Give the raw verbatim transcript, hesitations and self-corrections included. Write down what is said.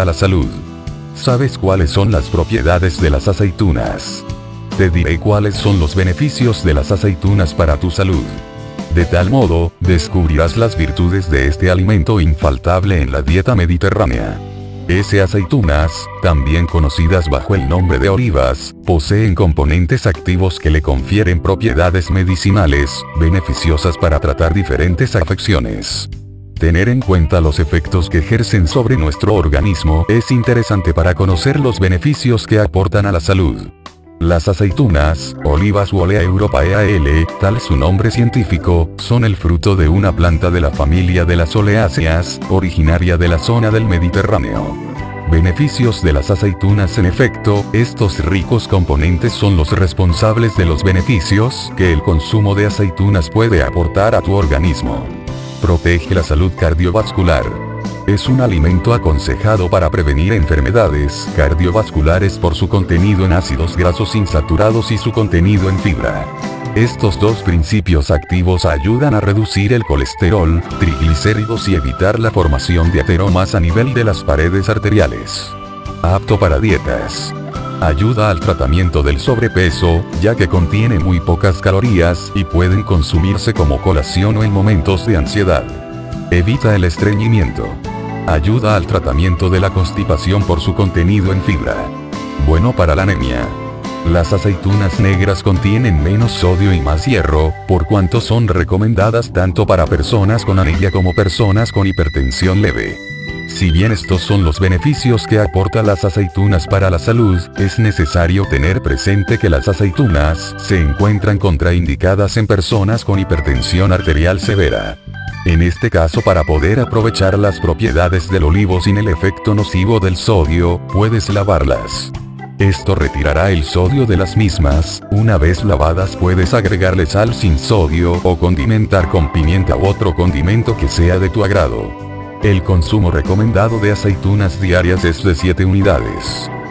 para la salud. ¿Sabes cuáles son las propiedades de las aceitunas? Te diré cuáles son los beneficios de las aceitunas para tu salud. De tal modo, descubrirás las virtudes de este alimento infaltable en la dieta mediterránea. Esas aceitunas, también conocidas bajo el nombre de olivas, poseen componentes activos que le confieren propiedades medicinales, beneficiosas para tratar diferentes afecciones. Tener en cuenta los efectos que ejercen sobre nuestro organismo es interesante para conocer los beneficios que aportan a la salud. Las aceitunas, olivas u Olea europaeae, tal su nombre científico, son el fruto de una planta de la familia de las Oleáceas, originaria de la zona del Mediterráneo. Beneficios de las aceitunas. En efecto, estos ricos componentes son los responsables de los beneficios que el consumo de aceitunas puede aportar a tu organismo. Protege la salud cardiovascular. Es un alimento aconsejado para prevenir enfermedades cardiovasculares por su contenido en ácidos grasos insaturados y su contenido en fibra. Estos dos principios activos ayudan a reducir el colesterol, triglicéridos y evitar la formación de ateromas a nivel de las paredes arteriales. Apto para dietas. Ayuda al tratamiento del sobrepeso, ya que contiene muy pocas calorías y pueden consumirse como colación o en momentos de ansiedad. Evita el estreñimiento. Ayuda al tratamiento de la constipación por su contenido en fibra. Bueno para la anemia. Las aceitunas negras contienen menos sodio y más hierro, por cuanto son recomendadas tanto para personas con anemia como personas con hipertensión leve. Si bien estos son los beneficios que aportan las aceitunas para la salud, es necesario tener presente que las aceitunas se encuentran contraindicadas en personas con hipertensión arterial severa. En este caso, para poder aprovechar las propiedades del olivo sin el efecto nocivo del sodio, puedes lavarlas. Esto retirará el sodio de las mismas. Una vez lavadas puedes agregarle sal sin sodio o condimentar con pimienta u otro condimento que sea de tu agrado. El consumo recomendado de aceitunas diarias es de siete unidades.